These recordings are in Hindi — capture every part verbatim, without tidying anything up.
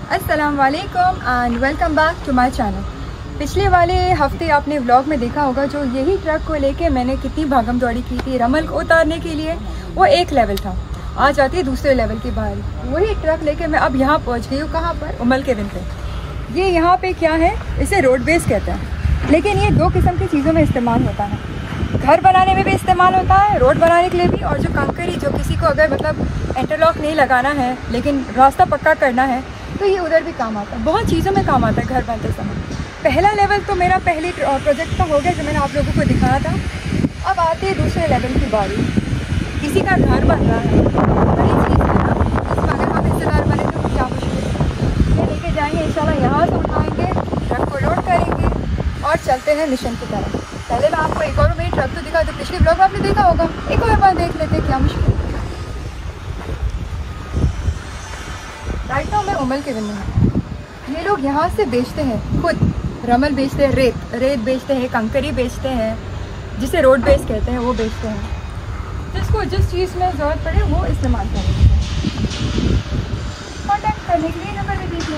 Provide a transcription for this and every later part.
अस्सलाम वालेकुम and welcome back to my channel. पिछले वाले हफ्ते आपने व्लॉग में देखा होगा जो यही ट्रक को लेके मैंने कितनी भागम दौड़ी की थी रमल को उतारने के लिए। वो एक लेवल था, आज आती है दूसरे लेवल की बारी। वही ट्रक लेके मैं अब यहाँ पहुँच गई हूँ। कहाँ पर? उमल के विन पे। ये यहाँ पे क्या है, इसे रोड बेस कहते हैं, लेकिन ये दो किस्म की चीज़ों में इस्तेमाल होता है। घर बनाने में भी इस्तेमाल होता है, रोड बनाने के लिए भी, और जो कंकरी जो किसी को अगर मतलब इंटरलॉक नहीं लगाना है लेकिन रास्ता पक्का करना है तो ये उधर भी काम आता है। बहुत चीज़ों में काम आता है घर बनते समय। पहला लेवल तो मेरा पहले प्रोजेक्ट का हो गया जो मैंने आप लोगों को दिखाया था। अब आते हैं दूसरे लेवल की बारी। किसी का घर बन रहा है, बड़ी चीज़ है ना, इसमें अगर हम हिस्सेदार बने तो क्या मुश्किल है। ये लेके जाएंगे इंशाल्लाह, यहाँ से उठाएंगे, ट्रक को लोड करेंगे और चलते हैं मिशन की तरफ। पहले मैं आपको एक और मेरी ट्रक तो दिखा दूँ, पिछले ब्लॉग में आपने देखा होगा, एक और बार देख लेते हैं, क्या मुश्किल है। राइट नाउ मैं उमल के विन में। ये लोग यहाँ से बेचते हैं, खुद रमल बेचते हैं, रेत रेत बेचते हैं, कंकरी बेचते हैं, जिसे रोड बेस कहते हैं, वो बेचते हैं। जिसको जिस चीज़ में ज़रूरत पड़े वो इस्तेमाल करेंगे। कॉन्टैक्ट करने के लिए नंबर दे दीजिए।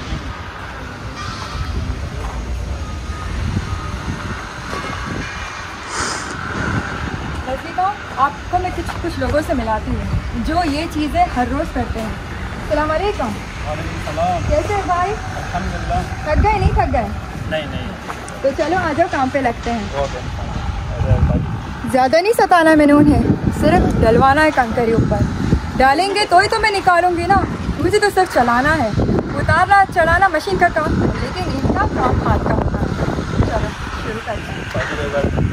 नज़दीका आपको मैं कुछ कुछ लोगों से मिलाती हूँ जो ये चीज़ें हर रोज़ करते हैं। अस्सलाम वालेकुम। कैसे है भाई? अल्हम्दुलिल्लाह। थक गए? नहीं थक गए? नहीं नहीं। तो चलो आ जाओ, काम पे लगते हैं। ज़्यादा नहीं सताना मैंने उन्हें, सिर्फ डलवाना है कंकरी ऊपर। डालेंगे तो ही तो मैं निकालूंगी ना, मुझे तो सिर्फ चलाना है। उतारना चढ़ाना मशीन का काम है, लेकिन इनका काम हाथ का होता है। चलो शुरू करते हैं।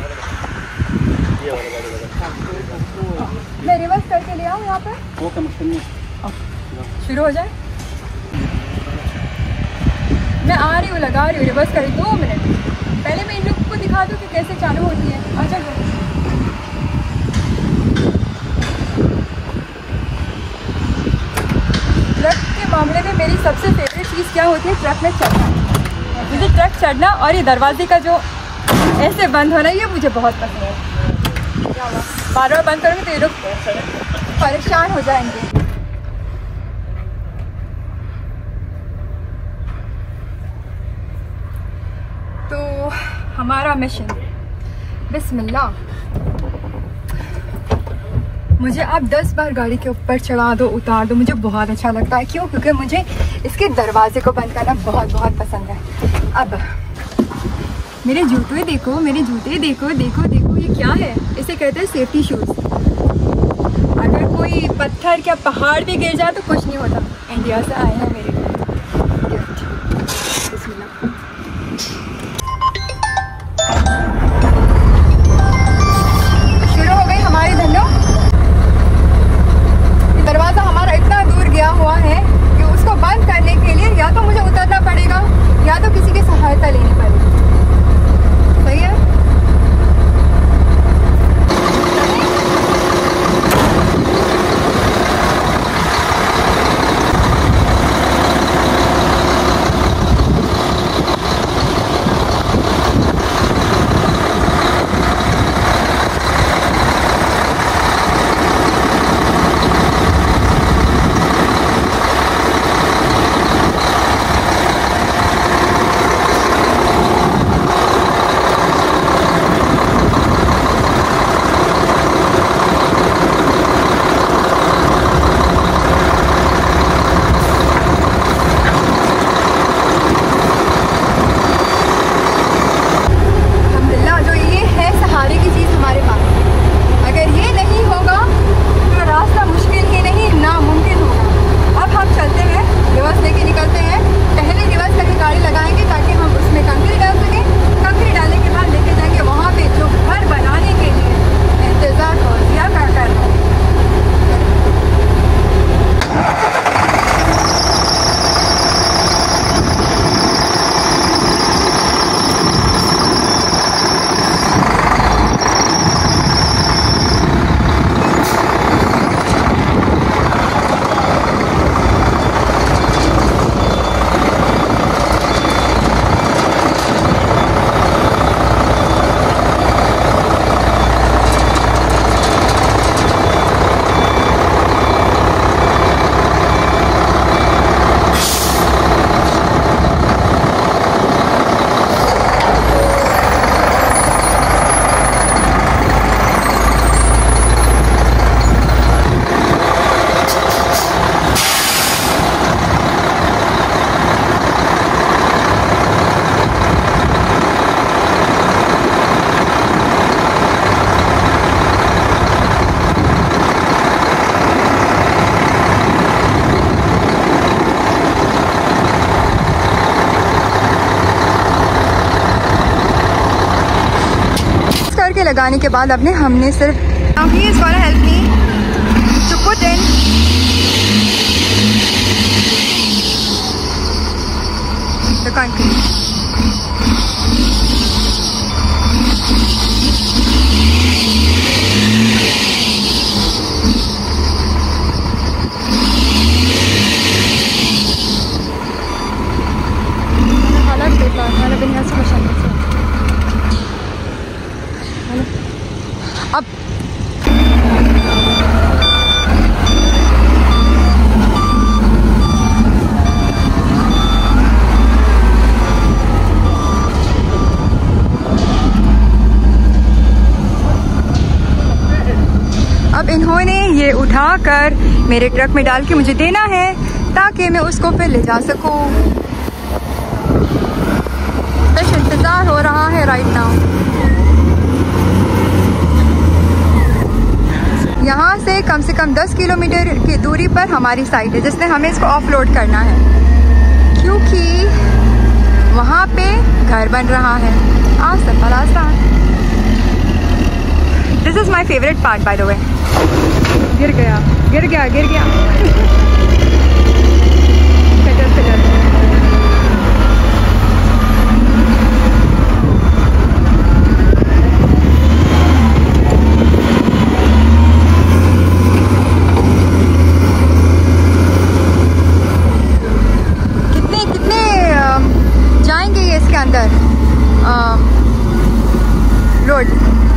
मैं रिवर्स करके ले आऊँ यहाँ पर, शुरू हो जाए। मैं आ रही हूँ, लगा रही हूँ, रिवर्स करी। दो मिनट पहले मैं इन लोगों को दिखा दूँ कि कैसे चालू होती है। अच्छा ट्रक के मामले में मेरी सबसे फेवरेट चीज़ क्या होती है? ट्रक में चढ़ना। मुझे ट्रक चढ़ना और ये दरवाजे का जो ऐसे बंद होना, ये मुझे बहुत पसंद है। बार बार बंद करूँगी तो ये लोग परेशान हो जाएंगे। तो हमारा मिशन, बिस्मिल्लाह। मुझे आप दस बार गाड़ी के ऊपर चढ़ा दो, उतार दो, मुझे बहुत अच्छा लगता है। क्यों? क्योंकि मुझे इसके दरवाजे को बंद करना बहुत बहुत पसंद है। अब मेरे जूते देखो, मेरे जूते देखो, देखो देखो, ये क्या है? इसे कहते हैं सेफ्टी शूज़। अगर कोई पत्थर या पहाड़ भी गिर जाए तो कुछ नहीं होता। इंडिया से आए हैं मेरे लिए। बिस्मिल्लाह। शुरू हो गई हमारी धन्नो। दरवाज़ा हमारा इतना दूर गया हुआ है कि उसको बंद करने के लिए या तो मुझे उतरना पड़ेगा या तो किसी की सहायता लेनी पड़ेगी। सही है? लगाने के बाद अपने हमने सिर्फ Now he is gonna help me to put in the concrete. हालात बेकार, हालात बिना से मशाला से अब अब इन्होंने ये उठाकर मेरे ट्रक में डाल के मुझे देना है ताकि मैं उसको फिर ले जा सकूं। बस इंतज़ार हो रहा है राइट नाउ। यहाँ से कम से कम दस किलोमीटर की दूरी पर हमारी साइट है जिसमें हमें इसको ऑफलोड करना है क्योंकि वहाँ पे घर बन रहा है। आसपास आसान। This is my favourite part by the way. गिर गया गिर गया गिर गया फिटर फिटर कितने कितने जाएंगे ये इसके अंदर रोड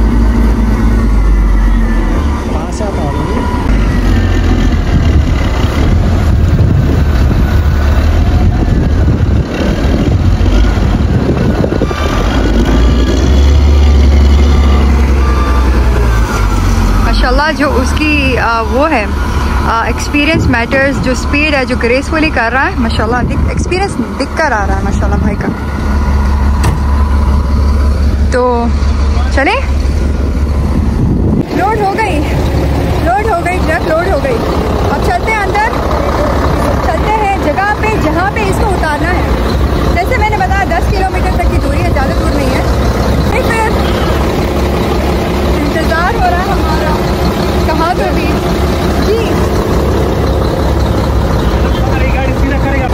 माशाल्लाह। जो उसकी आ, वो है एक्सपीरियंस मैटर्स। जो स्पीड है जो ग्रेसफुली कर रहा है माशाल्लाह, एक्सपीरियंस दिख कर आ रहा है माशाल्लाह भाई का। तो चले, लोड हो गई लोड हो गई ट्रक लोड हो गई। अब चलते हैं अंदर, चलते हैं जगह पे जहाँ पे इसको उतारना है। जैसे मैंने बताया दस किलोमीटर तक की दूरी है, ज़्यादा दूर नहीं है। फिर इंतज़ार हो रहा है हमारा कहाँ तो भी जी। गाड़ी सीधा करेगा।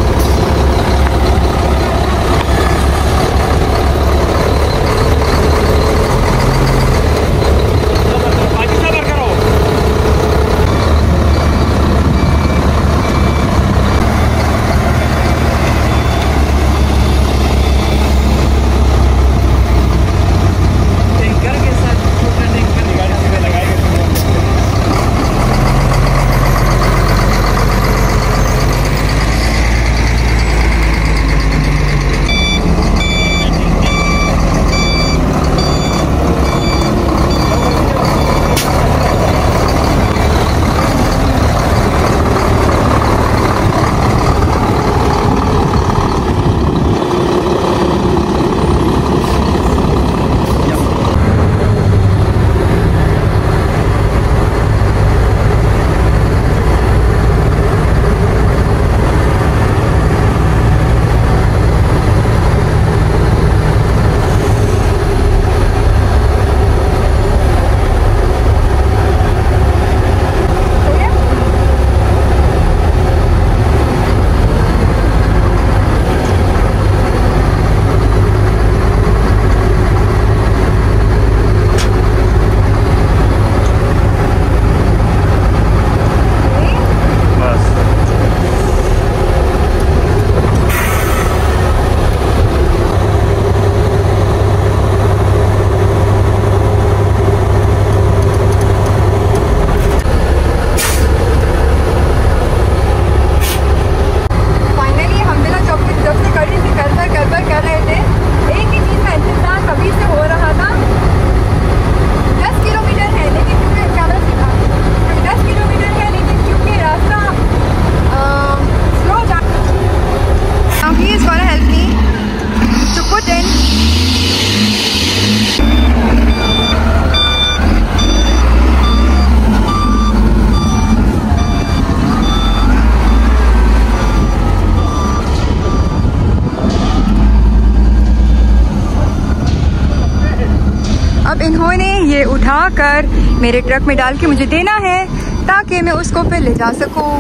उठाकर मेरे ट्रक में डाल के मुझे देना है ताकि मैं उसको फिर ले जा सकूं।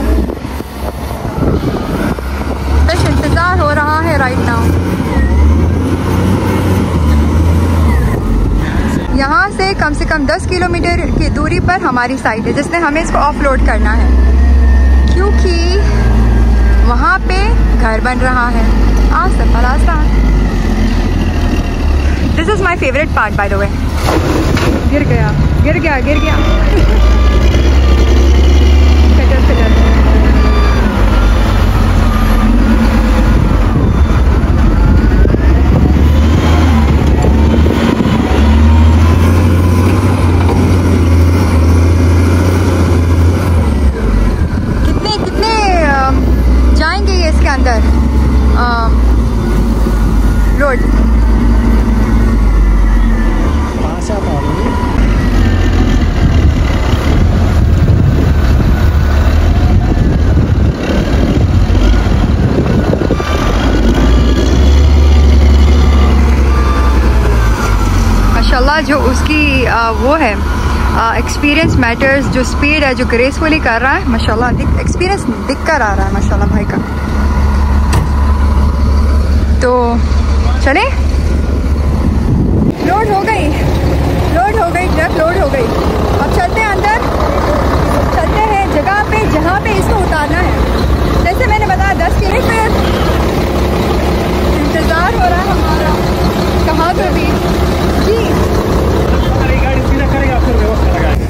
बस इंतज़ार हो रहा है राइट नाउ। यहाँ से कम से कम दस किलोमीटर की दूरी पर हमारी साइट है जिसने हमें इसको ऑफलोड करना है, क्योंकि वहाँ पे घर बन रहा है। आ सफर आसान। This is my favourite part by the way. गिर गया गिर गया गिर गया कटर कटर। कितने कितने जाएंगे ये इसके अंदर रोड? माशाल्लाह जो उसकी आ, वो है एक्सपीरियंस मैटर्स। जो स्पीड है, जो ग्रेसफुली कर रहा है, माशाल्लाह एक्सपीरियंस दिख कर आ रहा है माशाल्लाह भाई का। तो चले, लोड हो गई लोड हो गई ट्रक लोड हो गई। अब चलते हैं अंदर, चलते हैं जगह पे जहाँ पे इसको उतारना है। जैसे मैंने बताया दस किलोमीटर इंतज़ार हो रहा है हमारा। कहाँ पे भी जी गाड़ी सीधा करेगा फिर व्यवस्था लगाएगा।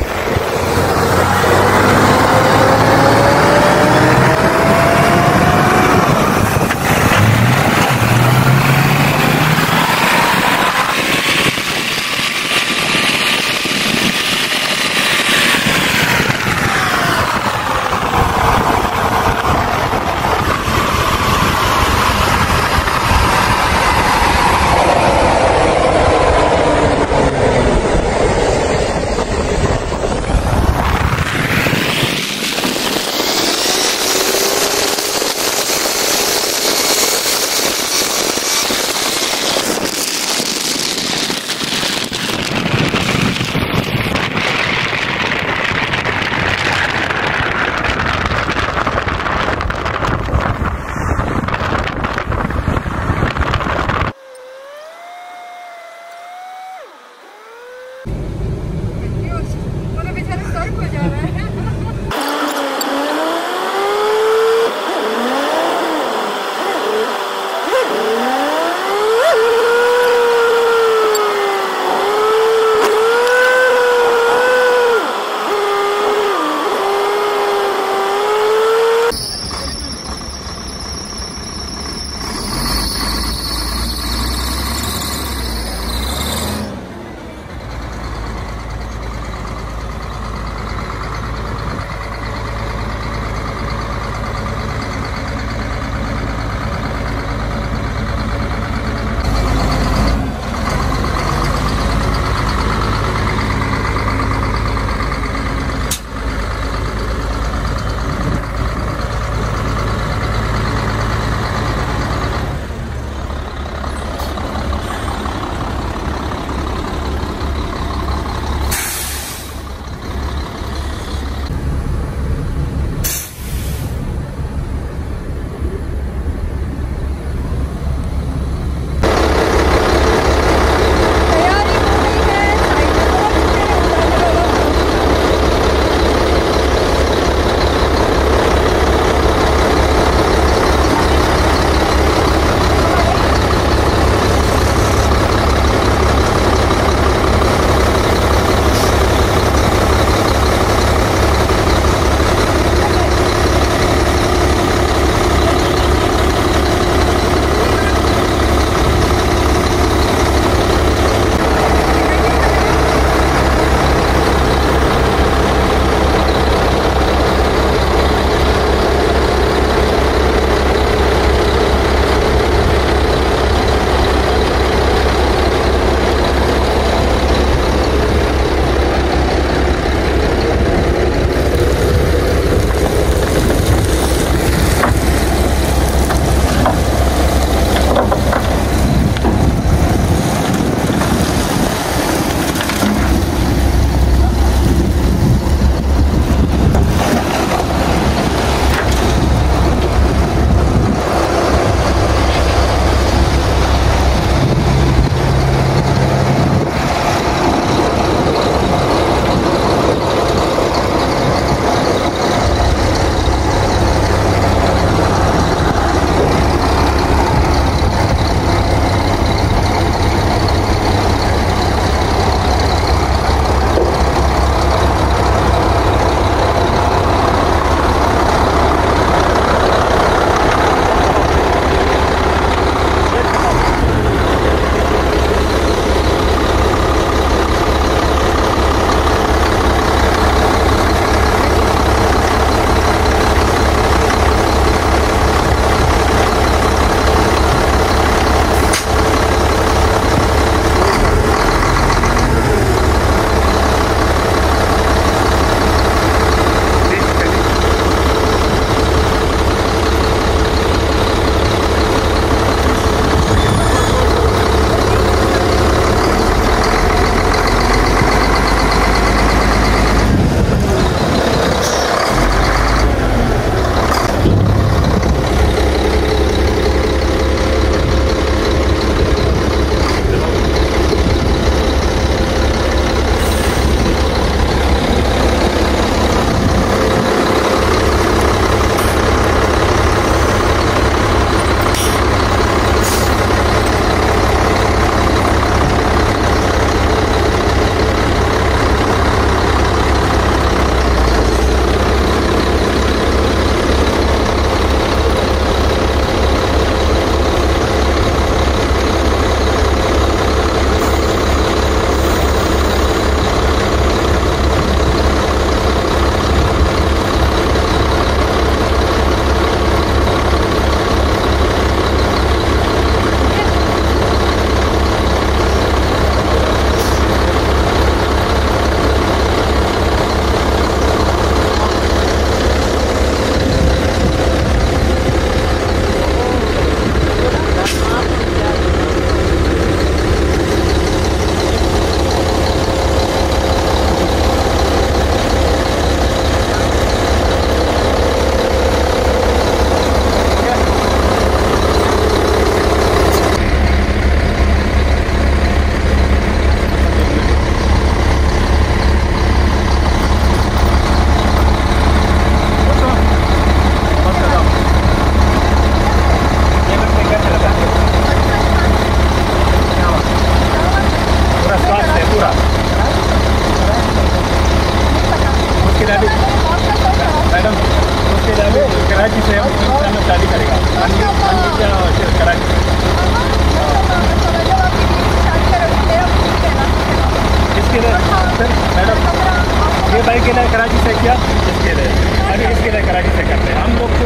कराची से हम इंशाल्लाह शादी करेगा कराची से। इसके लिए सर मैडम ये भाई के लिए कराची से किया, इसके लिए अभी इसके लिए कराची से करते हैं हम लोग।